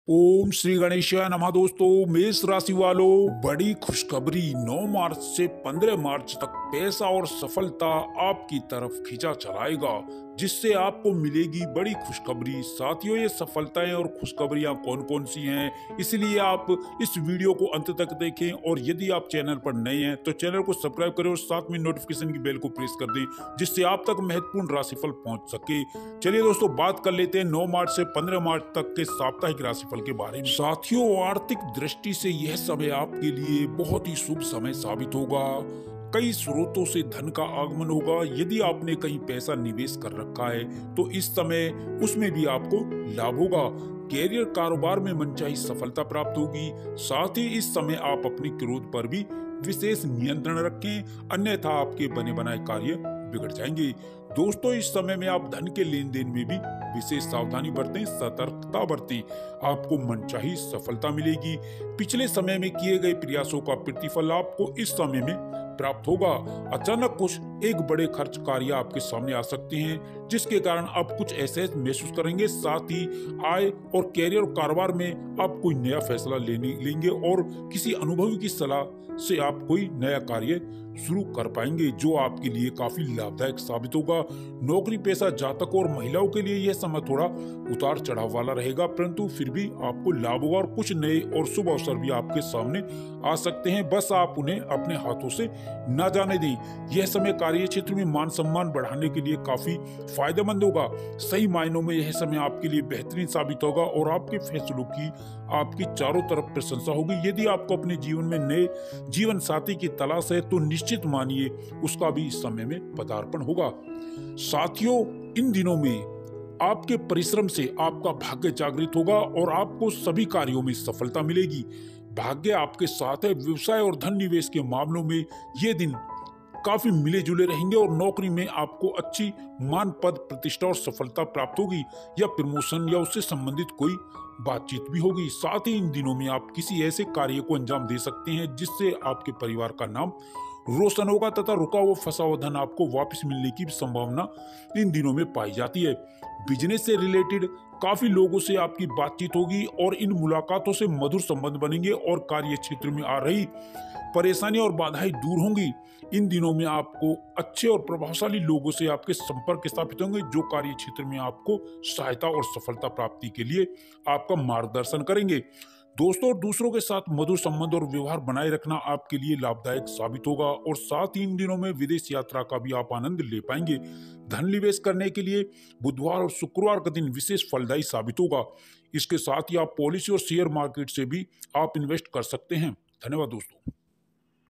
ओम श्री गणेशाय नमः। दोस्तों, मेष राशि वालों, बड़ी खुशखबरी 9 मार्च से 15 मार्च तक पैसा और सफलता आपकी तरफ खींचा चलाएगा, जिससे आपको मिलेगी बड़ी खुशखबरी। साथियों, ये सफलताएं और खुशखबरियां कौन कौन सी हैं, इसलिए आप इस वीडियो को अंत तक देखें। और यदि आप चैनल पर नए हैं तो चैनल को सब्सक्राइब करें और साथ में नोटिफिकेशन की बेल को प्रेस कर दें, जिससे आप तक महत्वपूर्ण राशिफल पहुंच सके। चलिए दोस्तों, बात कर लेते हैं 9 मार्च से 15 मार्च तक के साप्ताहिक राशिफल के बारे में। साथियों, आर्थिक दृष्टि से यह समय आपके लिए बहुत ही शुभ समय साबित होगा। कई स्रोतों से धन का आगमन होगा। यदि आपने कहीं पैसा निवेश कर रखा है तो इस समय उसमें भी आपको लाभ होगा। कैरियर कारोबार में मनचाही सफलता प्राप्त होगी। साथ ही इस समय आप अपनी क्रोध पर भी विशेष नियंत्रण रखें, अन्यथा आपके बने बनाए कार्य बिगड़ जाएंगे। दोस्तों, इस समय में आप धन के लेन देन में भी विशेष सावधानी बरतें, सतर्कता बरतें। आपको मनचाही सफलता मिलेगी। पिछले समय में किए गए प्रयासों का प्रतिफल आपको इस समय में प्राप्त होगा। अचानक कुछ एक बड़े खर्च कार्य आपके सामने आ सकते हैं, जिसके कारण आप कुछ ऐसे महसूस करेंगे। साथ ही आय और कैरियर और कारोबार में आप कोई नया फैसला लेंगे और किसी अनुभवी की सलाह से आप कोई नया कार्य शुरू कर पाएंगे, जो आपके लिए काफी लाभदायक साबित होगा। नौकरी पेशा जातक और महिलाओं के लिए यह समय थोड़ा उतार चढ़ाव वाला रहेगा, परंतु फिर भी आपको लाभ होगा और कुछ नए और शुभ अवसर भी आपके सामने आ सकते हैं। बस आप उन्हें अपने हाथों से न जाने दें। यह समय कार्य क्षेत्र में मान सम्मान बढ़ाने के लिए काफी फायदेमंद होगा। सही मायनों में यह समय आपके लिए बेहतरीन साबित होगा और आपके फैसलों की आपकी चारों तरफ प्रशंसा होगी। यदि आपको अपने जीवन में नए जीवन साथी की तलाश है तो निश्चित मानिए उसका भी इस समय में पदार्पण होगा। साथियों, इन दिनों में आपके परिश्रम से आपका भाग्य जागृत होगा और आपको सभी कार्यों में सफलता मिलेगी। भाग्य आपके साथ है। व्यवसाय और धन निवेश के मामलों में ये दिन काफी मिले जुले रहेंगे और नौकरी में आपको अच्छी मान, पद, प्रतिष्ठा और सफलता प्राप्त होगी, या प्रमोशन या उससे संबंधित कोई बातचीत भी होगी। साथ ही इन दिनों में आप किसी ऐसे कार्य को अंजाम दे सकते हैं जिससे आपके परिवार का नाम रोशन होगा तथा रुका हुआ फंसा हुआ धन आपको वापस मिलने की संभावना इन दिनों में पाई जाती है। बिजनेस से रिलेटेड काफी लोगों से आपकी बातचीत होगी और इन मुलाकातों से मधुर संबंध बनेंगे और कार्य क्षेत्र में आ रही परेशानियां और बाधाएं दूर होंगी। इन दिनों में आपको अच्छे और प्रभावशाली लोगों से आपके संपर्क स्थापित होंगे, जो कार्य क्षेत्र में आपको सहायता और सफलता प्राप्ति के लिए आपका मार्गदर्शन करेंगे। दोस्तों, दूसरों के साथ मधुर संबंध और व्यवहार बनाए रखना आपके लिए लाभदायक साबित होगा और साथ ही इन दिनों में विदेश यात्रा का भी आप आनंद ले पाएंगे। धन निवेश करने के लिए बुधवार और शुक्रवार का दिन विशेष फलदायी साबित होगा। इसके साथ ही आप पॉलिसी और शेयर मार्केट से भी आप इन्वेस्ट कर सकते हैं। धन्यवाद दोस्तों।